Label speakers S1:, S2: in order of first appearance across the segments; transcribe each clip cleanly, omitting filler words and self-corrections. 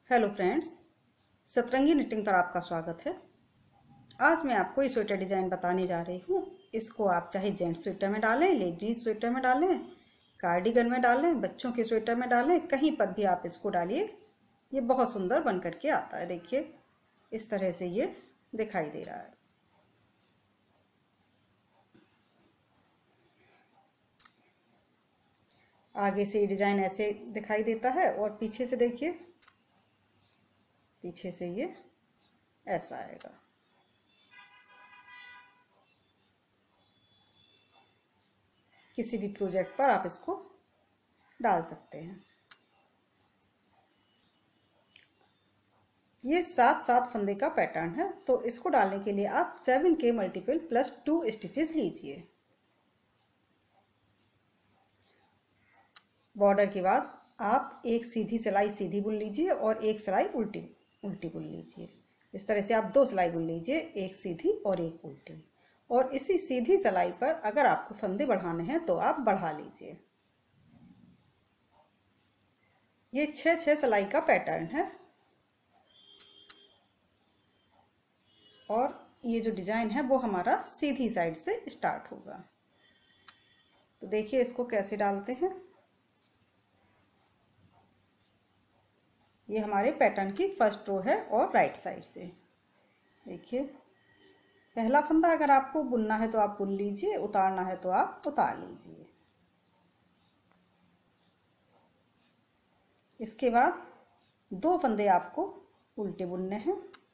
S1: Hello friends, सतरंगी knitting पर आपका स्वागत है। आज मैं आपको ये स्वेटर डिजाइन बताने जा रही हूँ। इसको आप चाहे जेंट्स स्वेटर में डालें, लेडीज स्वेटर में डालें, कार्डिगन में डालें, बच्चों के स्वेटर में डालें, कहीं पर भी आप इसको डालिए। ये बहुत सुंदर बन करके आता है। देखिए, इस तरह से ये दिखाई दे रहा है। आगे से ये डिजाइन ऐसे दिखाई देता है और पीछे से देखिए, पीछे से ये ऐसा आएगा। किसी भी प्रोजेक्ट पर आप इसको डाल सकते हैं। ये 7-7 फंदे का पैटर्न है, तो इसको डालने के लिए आप 7 के मल्टीपल प्लस 2 स्टिचेस लीजिए। बॉर्डर के बाद आप एक सीधी सिलाई सीधी बुन लीजिए और एक सिलाई उल्टी उल्टी बुन लीजिए। इस तरह से आप 2 सिलाई बुन लीजिए, एक सीधी और एक उल्टी। और इसी सीधी सिलाई पर अगर आपको फंदे बढ़ाने हैं तो आप बढ़ा लीजिए। ये 6-6 सिलाई का पैटर्न है और ये जो डिजाइन है वो हमारा सीधी साइड से स्टार्ट होगा। तो देखिए इसको कैसे डालते हैं। ये हमारे पैटर्न की फर्स्ट रो है और राइट साइड से देखिए, पहला फंदा अगर आपको बुनना है तो आप बुन लीजिए, उतारना है तो आप उतार लीजिए। इसके बाद 2 फंदे आपको उल्टे बुनने हैं।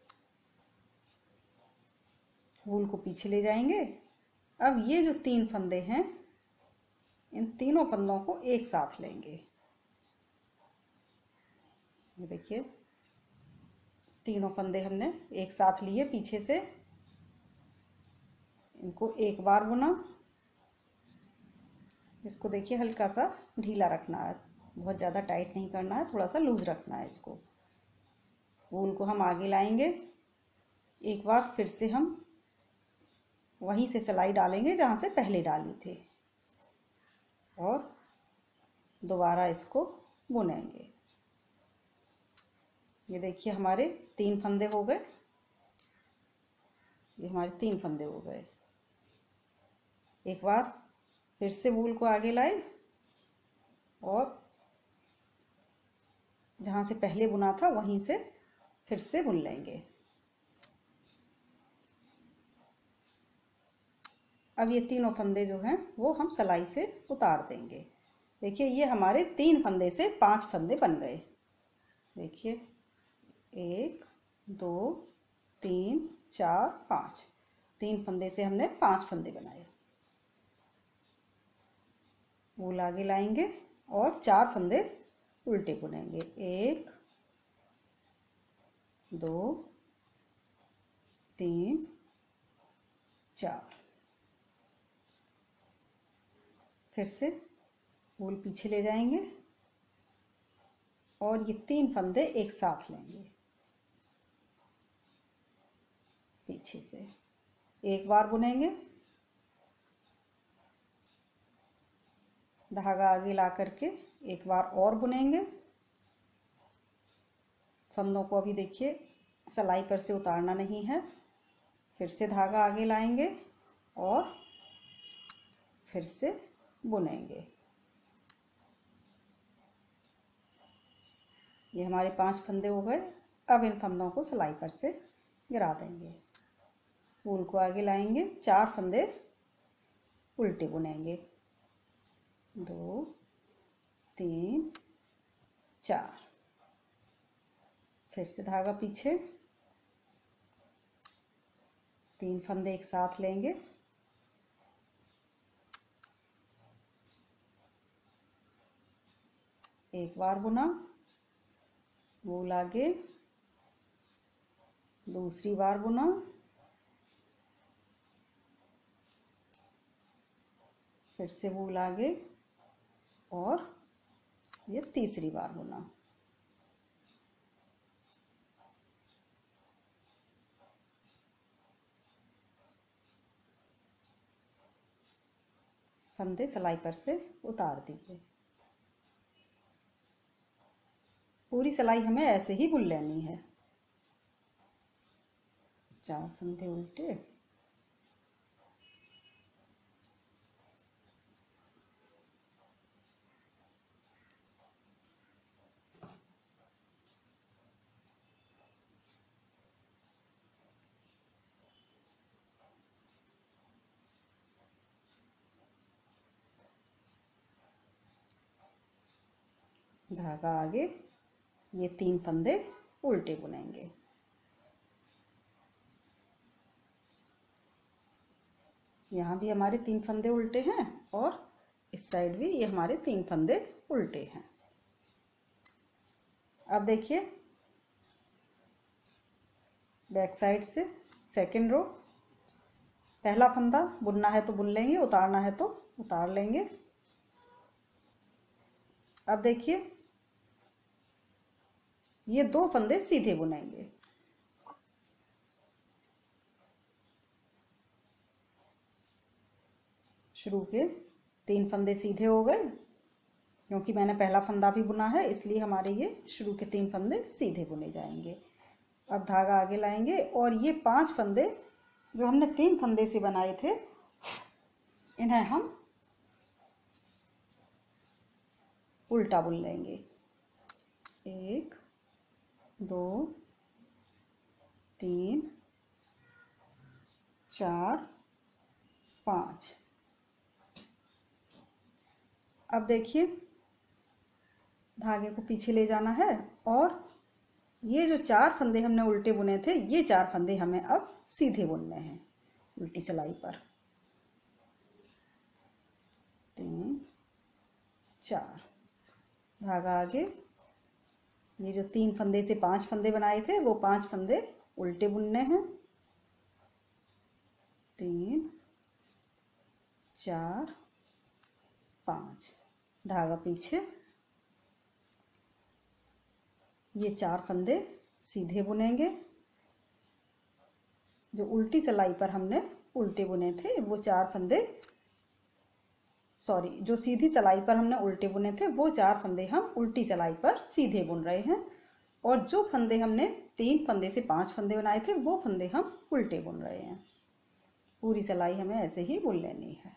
S1: वूल को पीछे ले जाएंगे। अब ये जो 3 फंदे हैं, इन तीनों फंदों को एक साथ लेंगे। ये देखिए, तीनों फंदे हमने एक साथ लिए पीछे से। इनको एक बार बुना। इसको देखिए हल्का सा ढीला रखना है, बहुत ज़्यादा टाइट नहीं करना है, थोड़ा सा लूज रखना है इसको। वूल को हम आगे लाएंगे। एक बार फिर से हम वहीं से सिलाई डालेंगे जहाँ से पहले डाली थी और दोबारा इसको बुनेंगे। ये देखिए हमारे 3 फंदे हो गए। ये हमारे 3 फंदे हो गए। एक बार फिर से वूल को आगे लाए और जहाँ से पहले बुना था वहीं से फिर से बुन लेंगे। अब ये तीनों फंदे जो हैं वो हम सिलाई से उतार देंगे। देखिए ये हमारे 3 फंदे से 5 फंदे बन गए। देखिए 1 2 3 4 5, 3 फंदे से हमने 5 फंदे बनाए। वूल आगे लाएंगे और 4 फंदे उल्टे बुनेंगे। 1 2 3 4। फिर से वूल पीछे ले जाएंगे और ये 3 फंदे एक साथ लेंगे पीछे से। एक बार बुनेंगे, धागा आगे ला करके एक बार और बुनेंगे। फंदों को अभी देखिए सिलाई पर से उतारना नहीं है। फिर से धागा आगे लाएंगे और फिर से बुनेंगे। ये हमारे 5 फंदे हो गए। अब इन फंदों को सिलाई पर से गिरा देंगे। वूल को आगे लाएंगे, 4 फंदे उल्टे बुनेंगे। 2 3 4। फिर से धागा पीछे, 3 फंदे एक साथ लेंगे। एक बार बुना, वूल आगे, दूसरी बार बुना, फिर से वूल आगे और ये तीसरी बार बुना। फंदे सिलाई पर से उतार दीजिए। पूरी सिलाई हमें ऐसे ही बुन लेनी है। 4 फंदे उल्टे, धागा आगे, ये 3 फंदे उल्टे बुनेंगे। यहाँ भी हमारे 3 फंदे उल्टे हैं और इस साइड भी ये हमारे 3 फंदे उल्टे हैं। अब देखिए बैक साइड से सेकंड रो, पहला फंदा बुनना है तो बुन लेंगे, उतारना है तो उतार लेंगे। अब देखिए ये 2 फंदे सीधे बुनेंगे। शुरू के 3 फंदे सीधे हो गए, क्योंकि मैंने पहला फंदा भी बुना है इसलिए हमारे ये शुरू के 3 फंदे सीधे बुने जाएंगे। अब धागा आगे लाएंगे और ये 5 फंदे जो हमने 3 फंदे से बनाए थे इन्हें हम उल्टा बुन लेंगे। 1 2 3 4 5। अब देखिए धागे को पीछे ले जाना है और ये जो 4 फंदे हमने उल्टे बुने थे ये 4 फंदे हमें अब सीधे बुनने हैं उल्टी सिलाई पर। 3 4, धागा आगे, ये जो 3 फंदे से 5 फंदे बनाए थे वो 5 फंदे उल्टे बुनने हैं। 3 4 5, धागा पीछे, ये 4 फंदे सीधे बुनेंगे। जो उल्टी सिलाई पर हमने उल्टे बुने थे वो 4 फंदे, सॉरी जो सीधी सिलाई पर हमने उल्टे बुने थे वो 4 फंदे हम उल्टी सिलाई पर सीधे बुन रहे हैं और जो फंदे हमने 3 फंदे से 5 फंदे बनाए थे वो फंदे हम उल्टे बुन रहे हैं। पूरी सिलाई हमें ऐसे ही बुन लेनी है।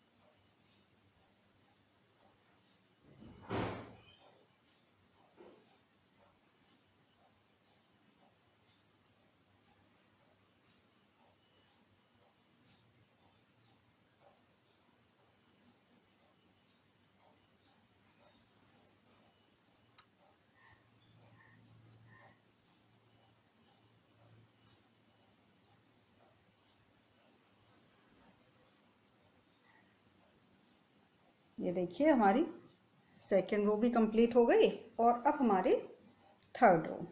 S1: ये देखिए हमारी सेकेंड रो भी कंप्लीट हो गई और अब हमारी थर्ड रो,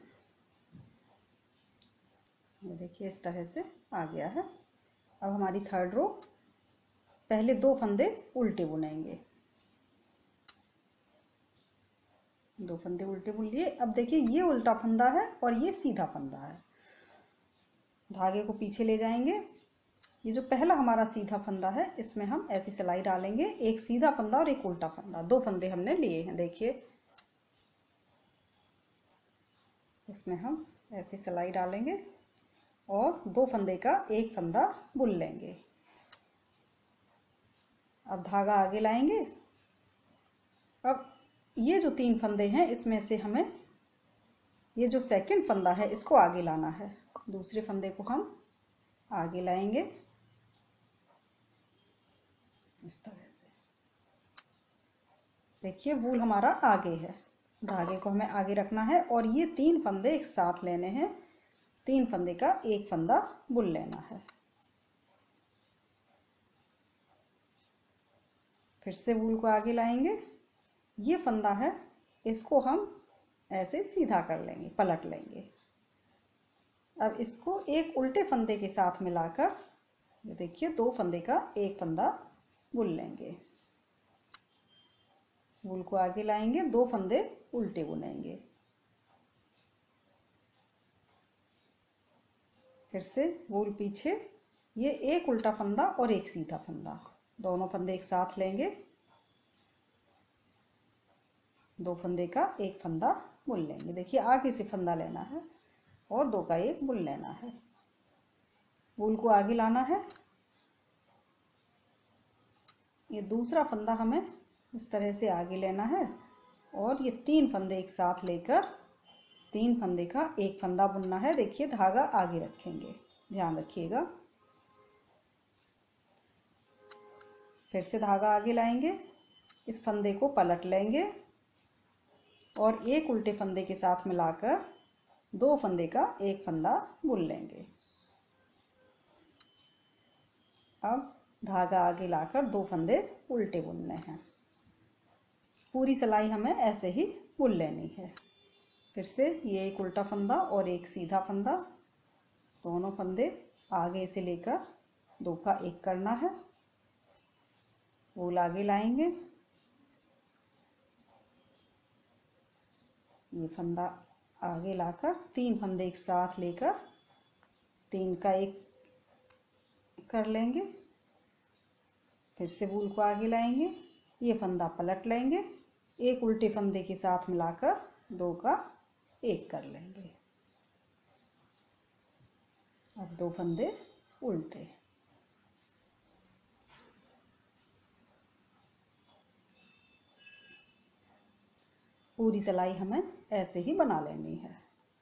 S1: ये देखिए इस तरह से आ गया है। अब हमारी थर्ड रो, पहले 2 फंदे उल्टे बुनेंगे, 2 फंदे उल्टे बुन लिए। अब देखिए ये उल्टा फंदा है और ये सीधा फंदा है। धागे को पीछे ले जाएंगे, ये जो पहला हमारा सीधा फंदा है इसमें हम ऐसी सिलाई डालेंगे, एक सीधा फंदा और एक उल्टा फंदा, 2 फंदे हमने लिए हैं। देखिए इसमें हम ऐसी सिलाई डालेंगे और 2 फंदे का एक फंदा बुन लेंगे। अब धागा आगे लाएंगे। अब ये जो 3 फंदे हैं इसमें से हमें ये जो सेकंड फंदा है इसको आगे लाना है, दूसरे फंदे को हम आगे लाएंगे इस तरह से। देखिए वूल हमारा आगे है, धागे को हमें आगे रखना है और ये 3 फंदे एक साथ लेने हैं, 3 फंदे का एक फंदा बुन लेना है। फिर से वूल को आगे लाएंगे, ये फंदा है इसको हम ऐसे सीधा कर लेंगे, पलट लेंगे। अब इसको एक उल्टे फंदे के साथ मिलाकर ये देखिए 2 फंदे का एक फंदा बुन लेंगे। वूल को आगे लाएंगे, 2 फंदे उल्टे बुनेंगे। फिर से वूल पीछे, ये एक उल्टा फंदा और एक सीधा फंदा, दोनों फंदे एक साथ लेंगे, 2 फंदे का एक फंदा बुन लेंगे। देखिए आगे से फंदा लेना है और 2 का 1 बुन लेना है। वूल को आगे लाना है। ये दूसरा फंदा हमें इस तरह से आगे लेना है और ये 3 फंदे एक साथ लेकर 3 फंदे का 1 फंदा बुनना है। देखिए धागा आगे रखेंगे, ध्यान रखिएगा। फिर से धागा आगे लाएंगे, इस फंदे को पलट लेंगे और एक उल्टे फंदे के साथ मिलाकर 2 फंदे का 1 फंदा बुन लेंगे। अब धागा आगे लाकर 2 फंदे उल्टे बुनने हैं। पूरी सिलाई हमें ऐसे ही बुन लेनी है। फिर से ये एक उल्टा फंदा और एक सीधा फंदा, दोनों फंदे आगे से लेकर 2 का 1 करना है। वूल आगे लाएंगे, ये फंदा आगे लाकर 3 फंदे एक साथ लेकर 3 का 1 कर लेंगे। फिर से वूल को आगे लाएंगे, ये फंदा पलट लेंगे, एक उल्टे फंदे के साथ मिलाकर 2 का 1 कर लेंगे। अब 2 फंदे उल्टे। पूरी सिलाई हमें ऐसे ही बना लेनी है।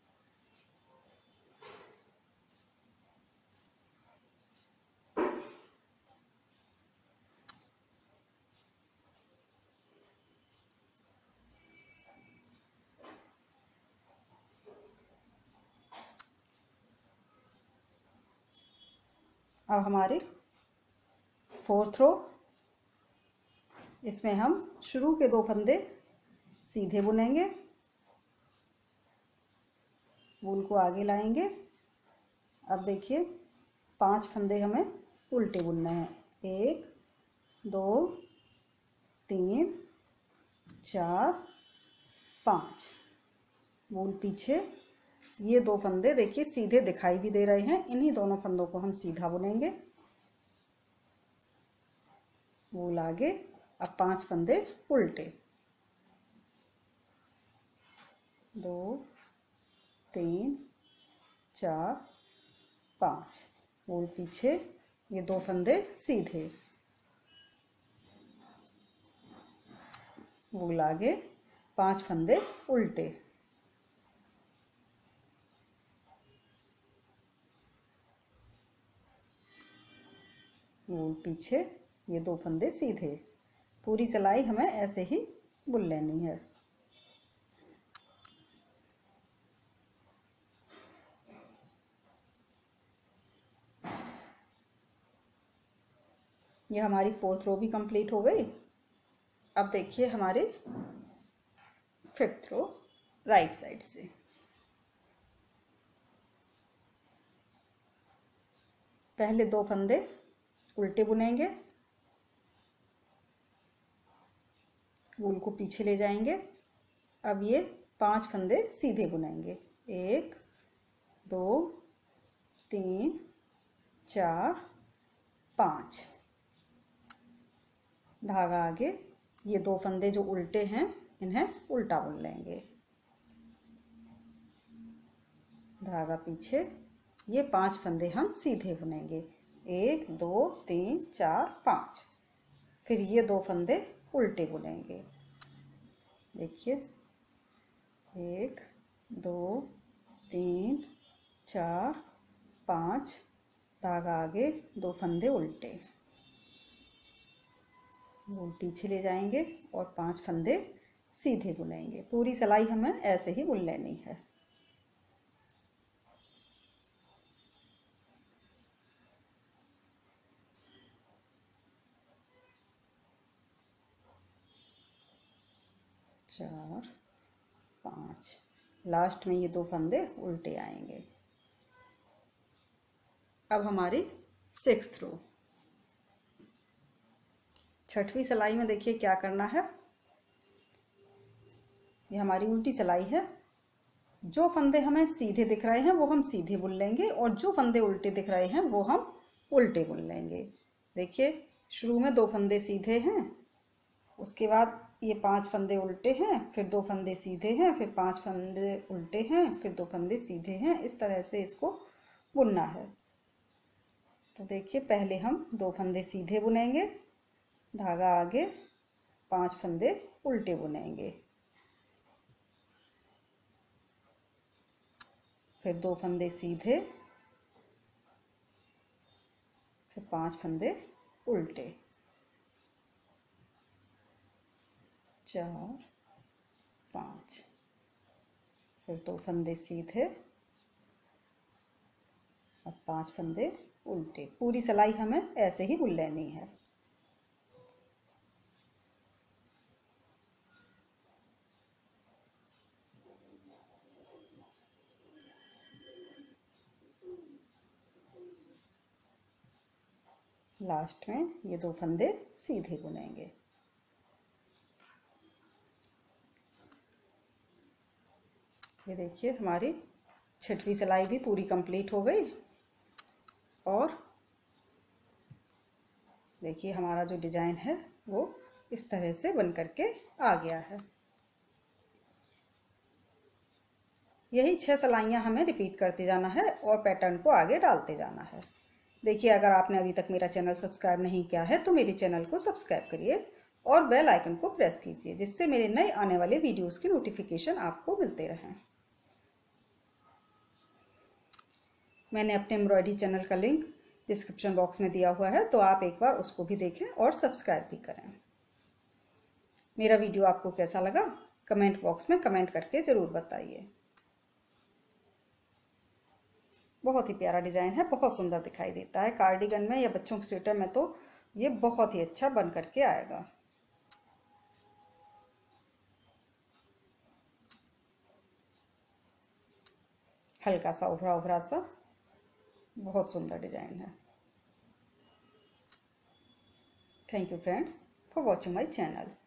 S1: अब हमारी 4th रो, इसमें हम शुरू के 2 फंदे सीधे बुनेंगे, वूल को आगे लाएंगे। अब देखिए 5 फंदे हमें उल्टे बुनने हैं। 1 2 3 4 5, वूल पीछे। ये 2 फंदे देखिए सीधे दिखाई भी दे रहे हैं, इन्हीं दोनों फंदों को हम सीधा बुनेंगे। वूल आगे, अब 5 फंदे उल्टे। 2 3 4 5, वूल पीछे, ये 2 फंदे सीधे। वूल आगे, 5 फंदे उल्टे। वूल पीछे, ये 2 फंदे सीधे। पूरी सिलाई हमें ऐसे ही बुन लेनी है। ये हमारी 4th रो भी कंप्लीट हो गई। अब देखिए हमारे 5th रो राइट साइड से। पहले 2 फंदे उल्टे बुनेंगे, वूल को पीछे ले जाएंगे। अब ये 5 फंदे सीधे बुनेंगे। 1 2 3 4 5, धागा आगे, ये 2 फंदे जो उल्टे हैं इन्हें उल्टा बुन लेंगे। धागा पीछे, ये 5 फंदे हम सीधे बुनेंगे। 1 2 3 4 5, फिर ये 2 फंदे उल्टे बुनेंगे। देखिए 1 2 3 4 5, धागा आगे, 2 फंदे उल्टे, वो पीछे ले जाएंगे और 5 फंदे सीधे बुनेंगे। पूरी सिलाई हमें ऐसे ही बुन लेनी है। चार 5, लास्ट में ये 2 फंदे उल्टे आएंगे। अब हमारी 6th रो। 6वीं सिलाई में देखिए क्या करना है। ये हमारी उल्टी सिलाई है। जो फंदे हमें सीधे दिख रहे हैं वो हम सीधे बुन लेंगे और जो फंदे उल्टे दिख रहे हैं वो हम उल्टे बुन लेंगे। देखिए शुरू में 2 फंदे सीधे हैं, उसके बाद ये 5 फंदे उल्टे हैं, फिर 2 फंदे सीधे हैं, फिर 5 फंदे उल्टे हैं, फिर 2 फंदे सीधे हैं। इस तरह से इसको बुनना है। तो देखिए पहले हम 2 फंदे सीधे बुनेंगे, धागा आगे, 5 फंदे उल्टे बुनेंगे, फिर 2 फंदे सीधे, फिर 5 फंदे उल्टे, 4 5, फिर 2 फंदे सीधे और 5 फंदे उल्टे। पूरी सिलाई हमें ऐसे ही बुन लेनी है। लास्ट में ये 2 फंदे सीधे बुनेंगे। ये देखिए हमारी 6वीं सिलाई भी पूरी कंप्लीट हो गई। और देखिए हमारा जो डिजाइन है वो इस तरह से बन करके आ गया है। यही 6 सिलाइयाँ हमें रिपीट करते जाना है और पैटर्न को आगे डालते जाना है। देखिए अगर आपने अभी तक मेरा चैनल सब्सक्राइब नहीं किया है तो मेरे चैनल को सब्सक्राइब करिए और बेल आइकन को प्रेस कीजिए, जिससे मेरे नए आने वाले वीडियोस की नोटिफिकेशन आपको मिलते रहें। मैंने अपने एम्ब्रॉयडरी चैनल का लिंक डिस्क्रिप्शन बॉक्स में दिया हुआ है, तो आप एक बार उसको भी देखें और सब्सक्राइब भी करें। मेरा वीडियो आपको कैसा लगा कमेंट बॉक्स में कमेंट करके ज़रूर बताइए। बहुत ही प्यारा डिज़ाइन है, बहुत सुंदर दिखाई देता है। कार्डिगन में या बच्चों के स्वेटर में तो ये बहुत ही अच्छा बन करके आएगा। हल्का सा उभरा उभरा सा, बहुत सुंदर डिज़ाइन है। Thank you friends for watching my channel.